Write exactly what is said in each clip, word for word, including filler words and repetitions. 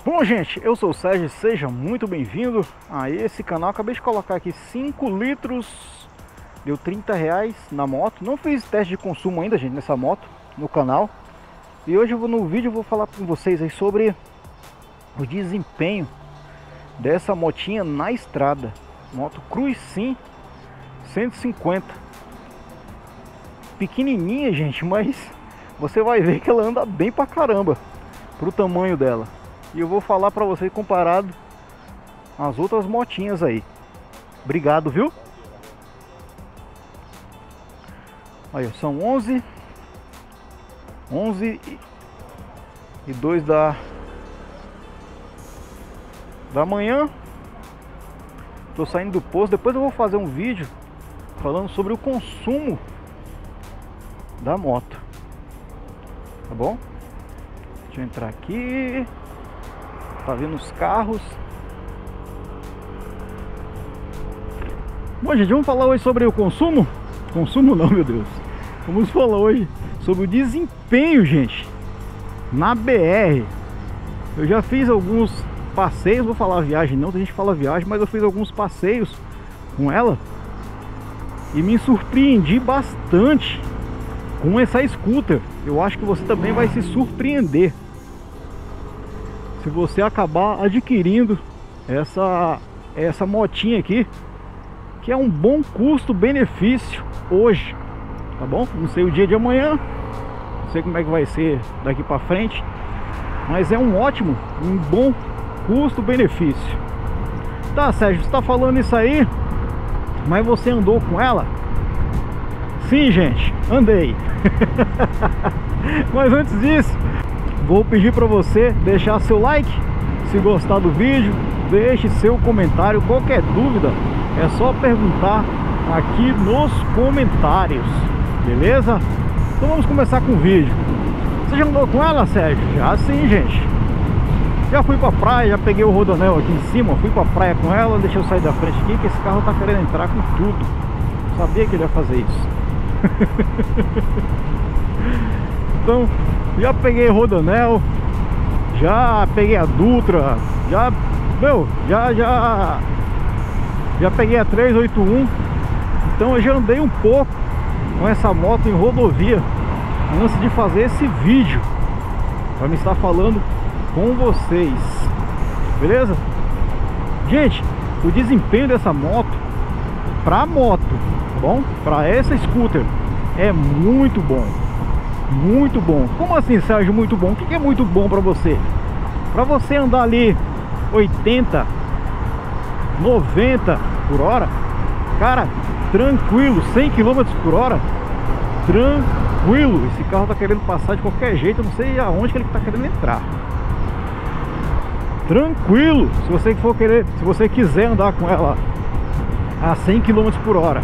Bom, gente, eu sou o Sérgio, seja muito bem-vindo a esse canal. Acabei de colocar aqui cinco litros, deu trinta reais na moto. Não fiz teste de consumo ainda, gente, nessa moto no canal. E hoje eu vou, no vídeo eu vou falar com vocês aí sobre o desempenho dessa motinha na estrada. Moto Cruisin cento e cinquenta. Pequenininha, gente, mas você vai ver que ela anda bem pra caramba pro tamanho dela. E eu vou falar pra vocês comparado às outras motinhas aí. Obrigado, viu? Aí, são onze onze e dois da da manhã. Tô saindo do posto. Depois eu vou fazer um vídeo falando sobre o consumo da moto, tá bom? Deixa eu entrar aqui. Tá vendo os carros. Bom, gente, vamos falar hoje sobre o consumo. Consumo não, meu Deus. Vamos falar hoje sobre o desempenho, gente, na B R. Eu já fiz alguns passeios. Vou falar viagem não, tem gente que fala viagem, mas eu fiz alguns passeios com ela e me surpreendi bastante com essa scooter. Eu acho que você também vai se surpreender se você acabar adquirindo essa essa motinha aqui, que é um bom custo-benefício hoje, tá bom? Não sei o dia de amanhã, não sei como é que vai ser daqui pra frente, mas é um ótimo, um bom custo-benefício. Tá, Sérgio, você tá falando isso aí, mas você andou com ela? Sim, gente, andei. Mas antes disso, vou pedir para você deixar seu like, se gostar do vídeo, deixe seu comentário. Qualquer dúvida é só perguntar aqui nos comentários, beleza? Então vamos começar com o vídeo. Você já andou com ela, Sérgio? Já sim, gente. Já fui pra praia, já peguei o rodoanel aqui em cima, fui pra praia com ela. Deixa eu sair da frente aqui, que esse carro tá querendo entrar com tudo. Sabia que ele ia fazer isso. Então, já peguei rodoanel, já peguei a Dutra, já, meu, já, já, já peguei a trezentos e oitenta e um. Então eu já andei um pouco com essa moto em rodovia antes de fazer esse vídeo para me estar falando com vocês, beleza? Gente, o desempenho dessa moto para moto, tá bom? Para essa scooter é muito bom. Muito bom. Como assim, Sérgio, muito bom? O que é muito bom pra você? Pra você andar ali oitenta, noventa por hora, cara, tranquilo, cem quilômetros por hora, tranquilo. Esse carro tá querendo passar de qualquer jeito, eu não sei aonde que ele tá querendo entrar. Tranquilo, se você for querer, se você quiser andar com ela a cem quilômetros por hora.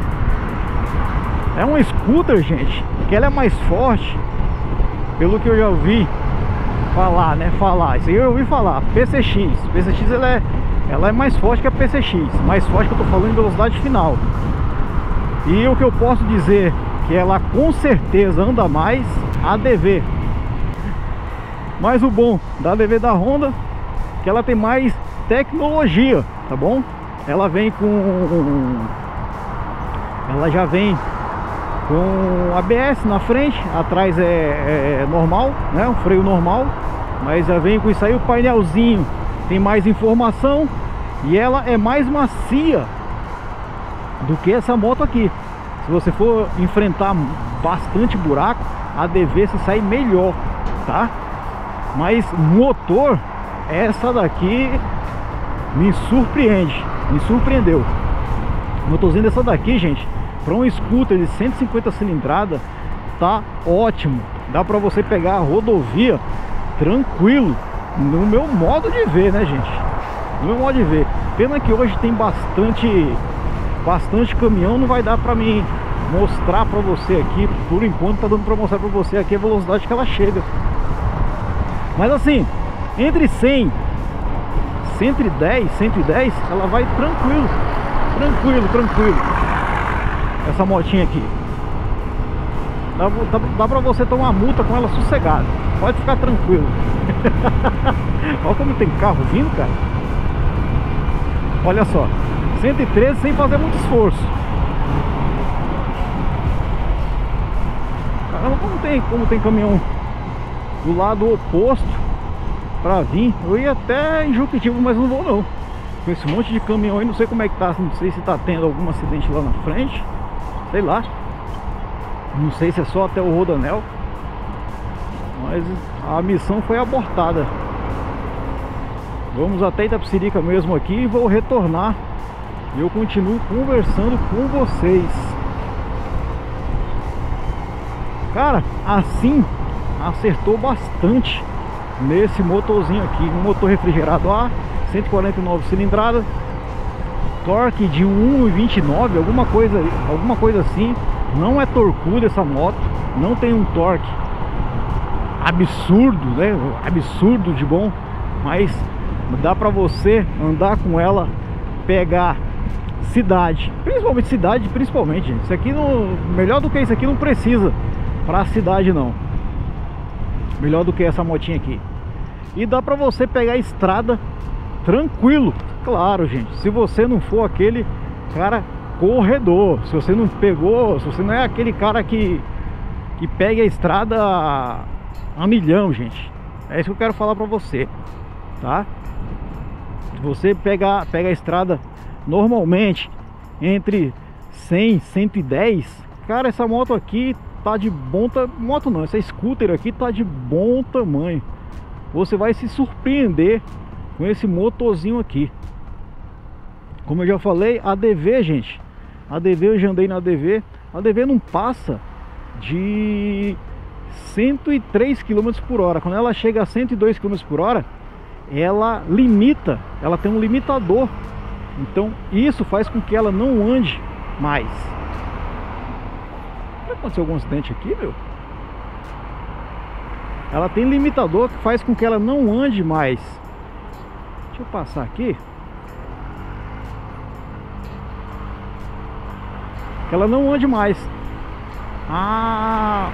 É uma scooter, gente, que ela é mais forte, pelo que eu já ouvi falar, né? Falar, isso aí eu ouvi falar, P C X. P C X ela é, ela é mais forte que a P C X, mais forte que eu tô falando em velocidade final. E o que eu posso dizer que ela com certeza anda mais, a D V. Mas o bom da D V da Honda, que ela tem mais tecnologia, tá bom? Ela vem com, ela já vem com A B S na frente, atrás é, é, é normal, né? Um freio normal, mas já vem com isso aí, o painelzinho tem mais informação e ela é mais macia do que essa moto aqui. Se você for enfrentar bastante buraco, a D V se sai melhor, tá? Mas motor, essa daqui me surpreende, me surpreendeu. O motorzinho dessa daqui, gente, para um scooter de cento e cinquenta cilindrada, tá ótimo. Dá para você pegar a rodovia tranquilo, no meu modo de ver, né, gente? No meu modo de ver. Pena que hoje tem bastante bastante caminhão, não vai dar para mim mostrar para você aqui. Por enquanto tá dando para mostrar para você aqui a velocidade que ela chega. Mas assim, entre cem, cento e dez, cento e dez, ela vai tranquilo, tranquilo, tranquilo. Essa motinha aqui. Dá, dá, dá pra você tomar multa com ela sossegado. Pode ficar tranquilo. Olha como tem carro vindo, cara. Olha só, cento e treze sem fazer muito esforço. Caramba, como tem, como tem caminhão do lado oposto pra vir. Eu ia até em Juquitiba, mas não vou não. Com esse monte de caminhão aí, não sei como é que tá. Não sei se tá tendo algum acidente lá na frente. Sei lá. Não sei se é só até o Rodoanel. Mas a missão foi abortada. Vamos até Itapecerica mesmo aqui e vou retornar. E eu continuo conversando com vocês. Cara, assim acertou bastante nesse motorzinho aqui. Um motor refrigerado a cento e quarenta e nove cilindradas, torque de um e vinte e nove, alguma coisa, alguma coisa assim. Não é torcuda essa moto, não tem um torque absurdo, né? Absurdo de bom, mas dá pra você andar com ela, pegar cidade, principalmente cidade, principalmente, gente. Isso aqui não, melhor do que isso aqui não precisa pra cidade não. Melhor do que essa motinha aqui. E dá pra você pegar a estrada tranquilo. Claro, gente, se você não for aquele cara corredor, se você não pegou, se você não é aquele cara que que pega a estrada a, a milhão, gente. É isso que eu quero falar pra você, tá? Se você pegar, pega a estrada normalmente entre cem e cento e dez, cara, essa moto aqui tá de bom tamanho. Moto não, essa scooter aqui tá de bom tamanho. Você vai se surpreender com esse motorzinho aqui. Como eu já falei, a D V, gente, a D V, eu já andei na D V. A D V não passa de cento e três quilômetros por hora. Quando ela chega a cento e dois quilômetros por hora, ela limita, ela tem um limitador. Então isso faz com que ela não ande mais. Aconteceu algum acidente aqui, meu? Ela tem limitador que faz com que ela não ande mais. Deixa eu passar aqui. Que ela não ande mais. A,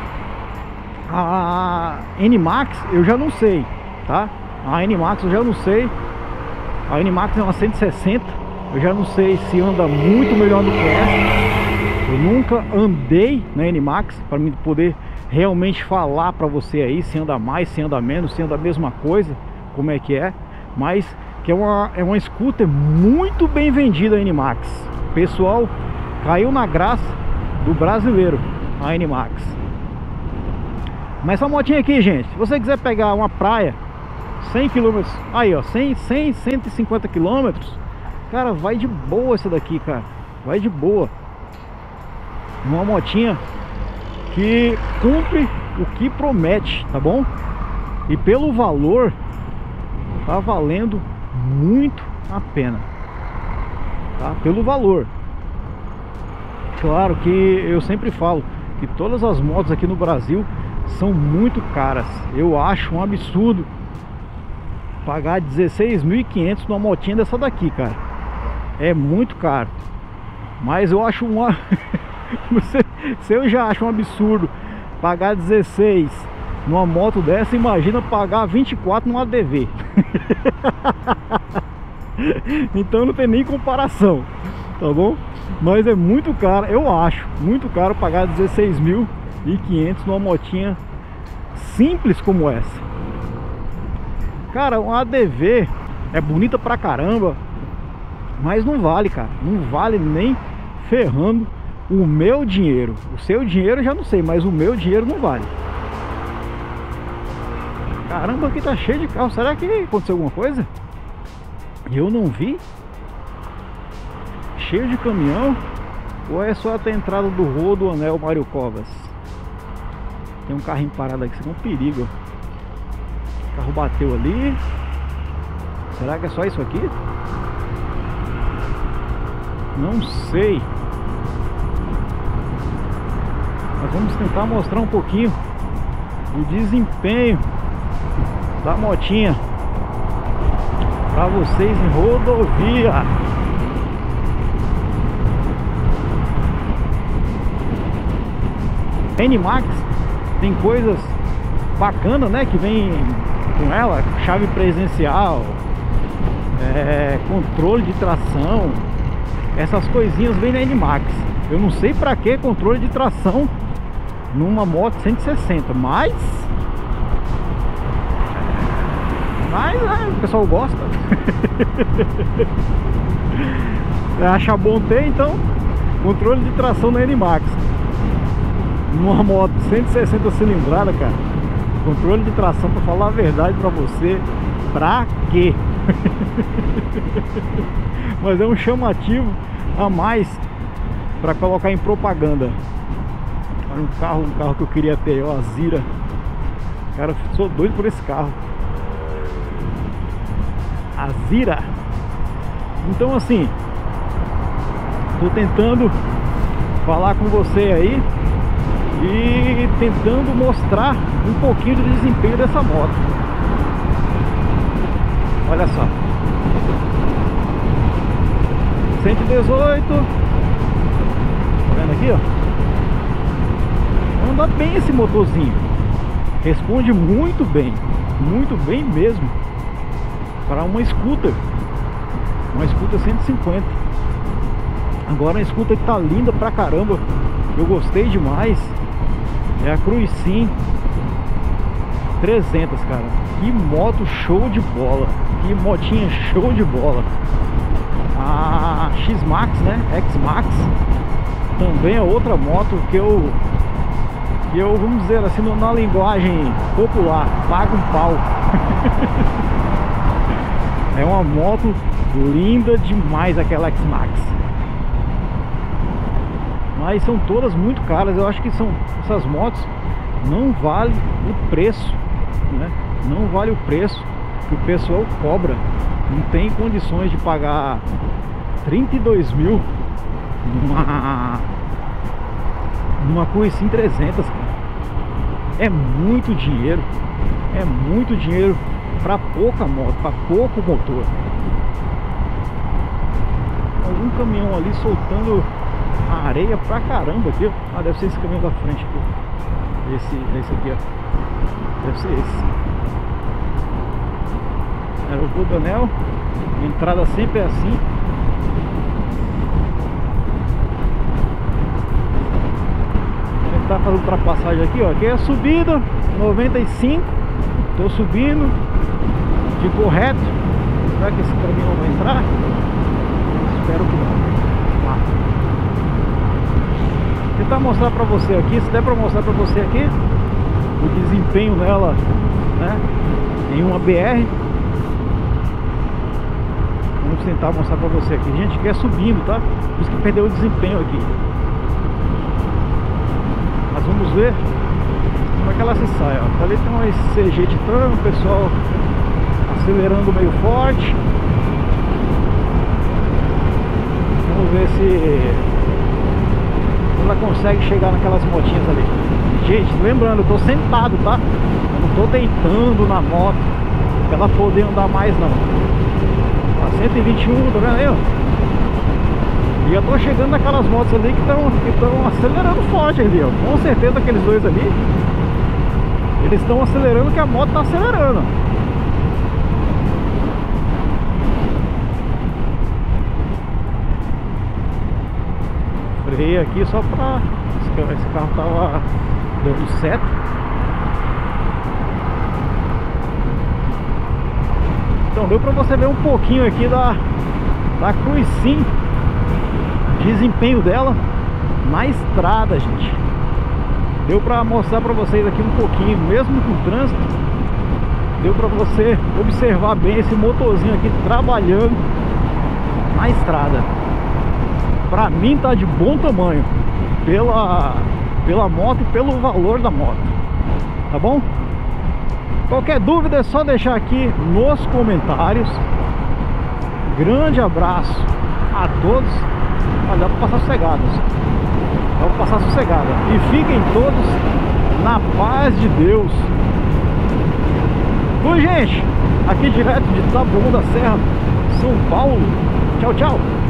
a N-Max eu já não sei, tá? A N-Max eu já não sei. A N-Max é uma cento e sessenta. Eu já não sei se anda muito melhor do que essa. Eu nunca andei na N-Max para mim poder realmente falar para você aí se anda mais, se anda menos, se anda a mesma coisa, como é que é. Mas que é uma, é uma scooter muito bem vendida a N-Max. Pessoal, caiu na graça do brasileiro a N-Max. Mas essa motinha aqui, gente, se você quiser pegar uma praia cem quilômetros, aí ó, cem, cem, cento e cinquenta quilômetros, cara, vai de boa essa daqui, cara. Vai de boa. Uma motinha que cumpre o que promete, tá bom? E pelo valor, tá valendo muito a pena, tá? Pelo valor. Claro que eu sempre falo que todas as motos aqui no Brasil são muito caras. Eu acho um absurdo pagar dezesseis mil e quinhentos numa motinha dessa daqui, cara. É muito caro. Mas eu acho uma... Se eu já acho um absurdo pagar dezesseis numa moto dessa, imagina pagar vinte e quatro numa D V. Então não tem nem comparação, tá bom? Mas é muito caro, eu acho muito caro pagar dezesseis mil e quinhentos numa motinha simples como essa. Cara, uma D V é bonita pra caramba, mas não vale, cara. Não vale nem ferrando o meu dinheiro. O seu dinheiro eu já não sei, mas o meu dinheiro não vale. Caramba, aqui tá cheio de carro. Será que aconteceu alguma coisa? Eu não vi. Cheio de caminhão. Ou é só até a entrada do Rodoanel Mário Covas? Tem um carrinho parado aqui, isso é um perigo. O carro bateu ali. Será que é só isso aqui? Não sei. Mas vamos tentar mostrar um pouquinho o desempenho da motinha para vocês em rodovia. N-Max tem coisas bacanas, né, que vem com ela, chave presencial, é, controle de tração, essas coisinhas vêm na N-Max. Eu não sei pra que controle de tração numa moto cento e sessenta, mas mas é, o pessoal gosta. Acha bom ter, então controle de tração na N-Max numa moto cento e sessenta cilindrada, cara. Controle de tração, pra falar a verdade pra você, pra quê? Mas é um chamativo a mais pra colocar em propaganda. Olha um carro, um carro que eu queria ter, ó, a Zira. Cara, eu sou doido por esse carro, a Zira. Então assim, tô tentando falar com você aí e tentando mostrar um pouquinho do desempenho dessa moto. Olha só, cento e dezoito, tá vendo aqui, ó? Anda bem esse motorzinho, responde muito bem, muito bem mesmo, para uma scooter, uma scooter cento e cinquenta. Agora a scooter que tá linda pra caramba, eu gostei demais, é a Cruisin trezentos, cara. Que moto show de bola, que motinha show de bola. A X-Max, né, X-Max, também é outra moto que eu que eu, vamos dizer assim, na linguagem popular, paga um pau. É uma moto linda demais aquela X-Max. Mas são todas muito caras. Eu acho que são, essas motos não valem o preço, né? Não vale o preço que o pessoal cobra. Não tem condições de pagar trinta e dois mil numa numa Cruisin trezentos, cara. É muito dinheiro, é muito dinheiro para pouca moto, para pouco motor. Algum caminhão ali soltando a areia pra caramba aqui, ó. Ah, deve ser esse caminhão da frente aqui. Esse, esse aqui, ó. Deve ser esse. Aeroporto do Anel. A entrada sempre é assim. Vou tentar fazer ultrapassagem aqui, ó. Aqui é a subida noventa e cinco. Tô subindo. Ficou reto. Será que esse caminhão vai entrar? Espero que não. Lá. Vou tentar mostrar pra você aqui, se der pra mostrar pra você aqui o desempenho dela, né, em uma B R. Vamos tentar mostrar pra você aqui. Gente, que é subindo, tá? Por isso que perdeu o desempenho aqui. Mas vamos ver como é que ela se sai, ó. Ali tem uma C G Titan, o pessoal acelerando meio forte. Vamos ver se ela consegue chegar naquelas motinhas ali. Gente, lembrando, eu tô sentado, tá? Eu não tô deitando na moto pra ela poder andar mais, não. A cento e vinte e um, tá vendo aí, ó? E eu tô chegando naquelas motos ali que estão que estão acelerando forte ali, ó. Com certeza aqueles dois ali, eles estão acelerando, que a moto tá acelerando. Freio aqui só pra... Esse carro tava dando seta. Então deu pra você ver um pouquinho aqui da, da Cruisin, desempenho dela na estrada, gente. Deu pra mostrar pra vocês aqui um pouquinho, mesmo com trânsito. Deu pra você observar bem esse motorzinho aqui trabalhando na estrada. Pra mim tá de bom tamanho, pela, pela moto e pelo valor da moto, tá bom? Qualquer dúvida é só deixar aqui nos comentários. Grande abraço a todos. Olha, dá pra passar sossegados. Dá pra passar sossegada. E fiquem todos na paz de Deus. Fui, gente. Aqui direto de Taboão da Serra, São Paulo. Tchau, tchau.